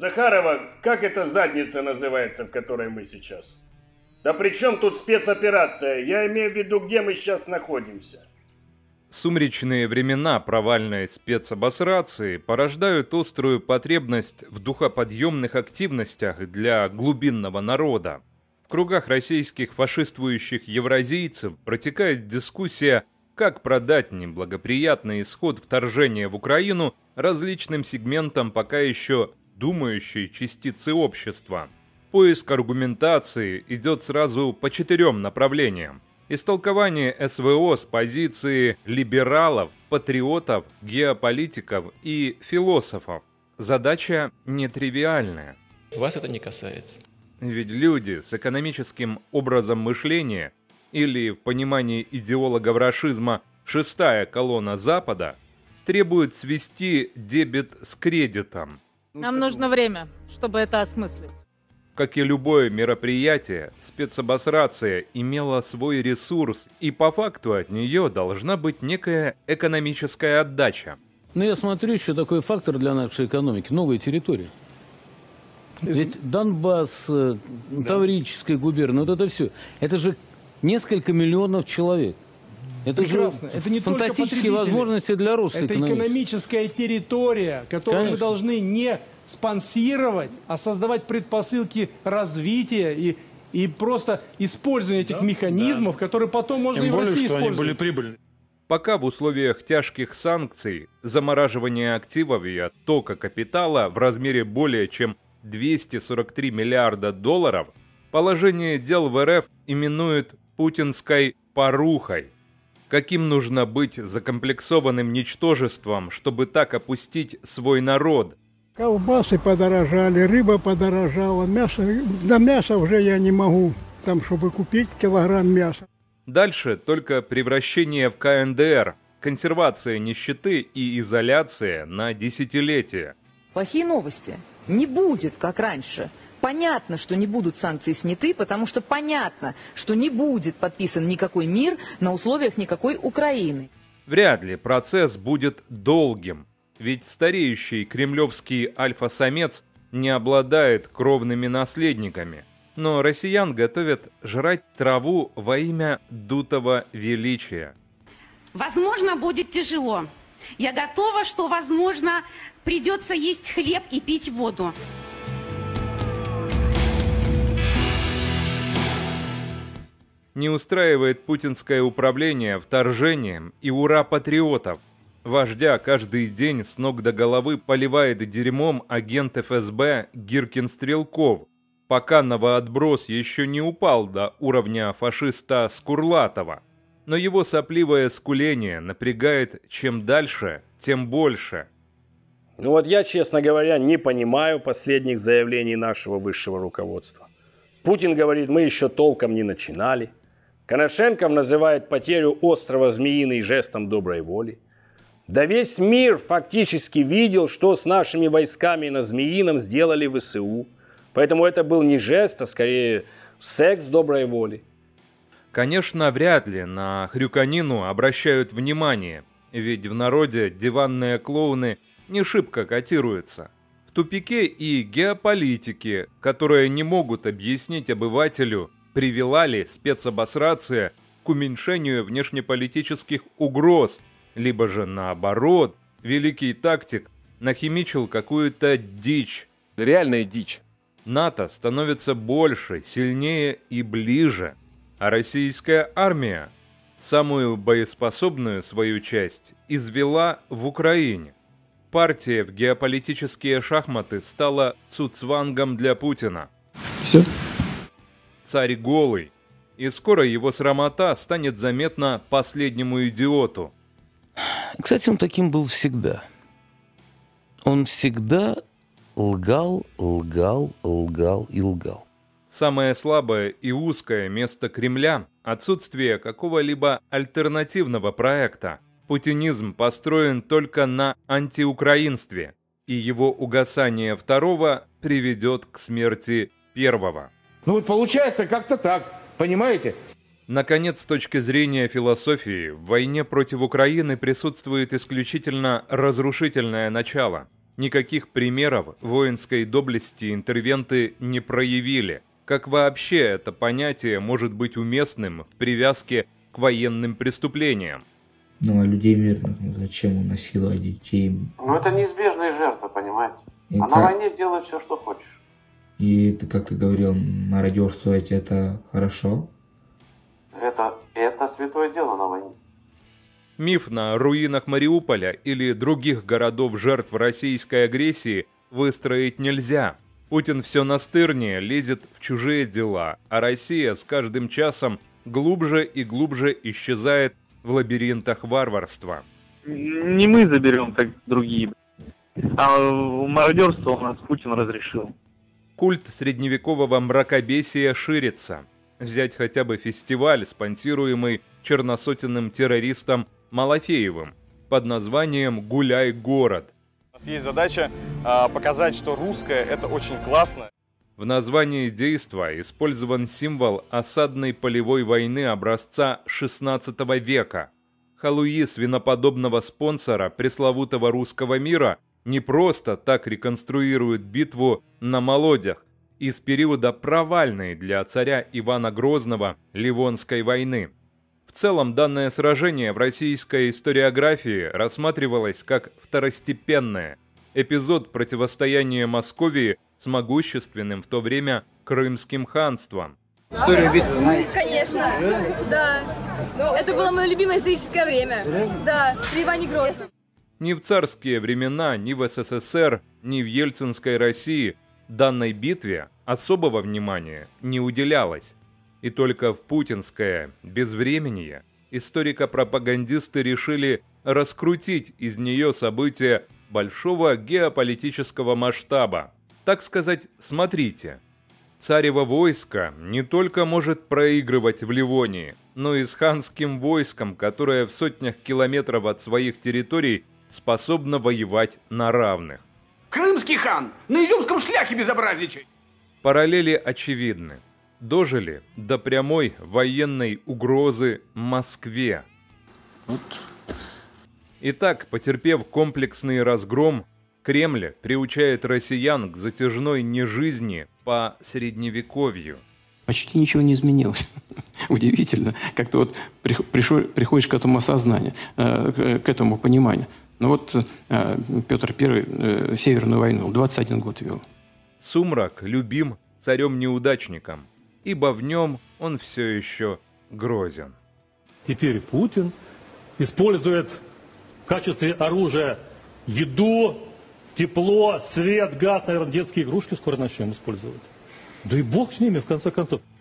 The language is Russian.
Захарова, как эта задница называется, в которой мы сейчас? Да при чем тут спецоперация? Я имею в виду, где мы сейчас находимся. Сумеречные времена провальной спецобосрации порождают острую потребность в духоподъемных активностях для глубинного народа. В кругах российских фашистующих евразийцев протекает дискуссия, как продать неблагоприятный исход вторжения в Украину различным сегментам пока еще думающей частицы общества. Поиск аргументации идет сразу по 4 направлениям. Истолкование СВО с позиции либералов, патриотов, геополитиков и философов. Задача нетривиальная. Вас это не касается. Ведь люди с экономическим образом мышления, или в понимании идеологов рашизма «шестая колонна Запада», требуют свести дебет с кредитом. Нам нужно время, чтобы это осмыслить. Как и любое мероприятие, спецобосрация имела свой ресурс, и по факту от нее должна быть некая экономическая отдача. Но я смотрю, еще такой фактор для нашей экономики – новые территории. Ведь Донбасс, Таврическая губерния, вот это все, это же несколько миллионов человек. Это прекрасно. же это не фантастические возможности для роста. Это экономическая территория, которую мы должны не спонсировать, а создавать предпосылки развития и просто использования этих механизмов, которые потом можно и в России использовать. Они были прибыльны. Пока в условиях тяжких санкций, замораживания активов и оттока капитала в размере более чем 243 миллиарда долларов, положение дел в РФ именуют путинской порухой. Каким нужно быть закомплексованным ничтожеством, чтобы так опустить свой народ? Колбасы подорожали, рыба подорожала, мясо, до мяса уже я не могу, там, чтобы купить килограмм мяса. Дальше только превращение в КНДР, консервация нищеты и изоляция на десятилетия. Плохие новости. Не будет, как раньше. Понятно, что не будут санкции сняты, потому что понятно, что не будет подписан никакой мир на условиях никакой Украины. Вряд ли процесс будет долгим. Ведь стареющий кремлевский альфа-самец не обладает кровными наследниками. Но россиян готовят жрать траву во имя дутого величия. Возможно, будет тяжело. Я готова, что, возможно, придется есть хлеб и пить воду. Не устраивает путинское управление вторжением и ура патриотов. Вождя каждый день с ног до головы поливает дерьмом агент ФСБ Гиркин-Стрелков, пока новоотброс еще не упал до уровня фашиста Скурлатова. Но его сопливое скуление напрягает чем дальше, тем больше. Ну вот я, честно говоря, не понимаю последних заявлений нашего высшего руководства. Путин говорит, мы еще толком не начинали. Коношенков называет потерю острова Змеиный жестом доброй воли. Да весь мир фактически видел, что с нашими войсками на Змеином сделали ВСУ. Поэтому это был не жест, а скорее секс доброй воли. Конечно, вряд ли на хрюканину обращают внимание, ведь в народе диванные клоуны не шибко котируются. В тупике и геополитики, которые не могут объяснить обывателю, привела ли спецобосрация к уменьшению внешнеполитических угроз, либо же наоборот, великий тактик нахимичил какую-то дичь. Реальная дичь. НАТО становится больше, сильнее и ближе, а российская армия самую боеспособную свою часть извела в Украине. Партия в геополитические шахматы стала цуцвангом для Путина. Все. Царь голый, и скоро его срамота станет заметна последнему идиоту. Кстати, он таким был всегда. Он всегда лгал, лгал, лгал и лгал. Самое слабое и узкое место Кремля – отсутствие какого-либо альтернативного проекта. Путинизм построен только на антиукраинстве, и его угасание второго приведет к смерти первого. Ну вот получается как-то так, понимаете? Наконец, с точки зрения философии, в войне против Украины присутствует исключительно разрушительное начало. Никаких примеров воинской доблести интервенты не проявили. Как вообще это понятие может быть уместным в привязке к военным преступлениям? Ну, а людей мирных, ну зачем насиловать детей? Ну, это неизбежные жертвы, понимаете? На войне делай все, что хочешь. И ты, как ты говорил, мародерствовать это хорошо? Это святое дело на войне. Миф на руинах Мариуполя или других городов жертв российской агрессии выстроить нельзя. Путин все настырнее лезет в чужие дела, а Россия с каждым часом глубже и глубже исчезает в лабиринтах варварства. Не мы заберем, как другие. А мародерство у нас Путин разрешил. Культ средневекового мракобесия ширится. Взять хотя бы фестиваль, спонсируемый черносотенным террористом Малафеевым под названием «Гуляй, город». У нас есть задача показать, что русское – это очень классно. В названии действа использован символ осадной полевой войны образца XVI века. Халуи свиноподобного спонсора пресловутого русского мира не просто так реконструируют битву на Молодях из периода провальной для царя Ивана Грозного Ливонской войны. В целом, данное сражение в российской историографии рассматривалось как второстепенное, эпизод противостояния Московии с могущественным в то время Крымским ханством. История битвы? Конечно, да. Это было мое любимое историческое время. Да, при Иване Грозном. Ни в царские времена, ни в СССР, ни в ельцинской России данной битве особого внимания не уделялось. И только в путинское безвременье историко-пропагандисты решили раскрутить из нее события большого геополитического масштаба. Так сказать, смотрите, царево войско не только может проигрывать в Ливонии, но и с ханским войском, которое в сотнях километров от своих территорий способно воевать на равных. Крымский хан на изюмском шляхе безобразничает. Параллели очевидны. Дожили до прямой военной угрозы Москве. Итак, потерпев комплексный разгром, Кремль приучает россиян к затяжной нежизни по средневековью. Почти ничего не изменилось. Удивительно. Как-то вот приходишь к этому осознанию, к этому пониманию. Ну вот Петр I Северную войну 21 год вел. Сумрак любим царем-неудачником, ибо в нем он все еще грозен. Теперь Путин использует в качестве оружия еду, тепло, свет, газ, наверное, детские игрушки скоро начнем использовать. Да и бог с ними, в конце концов.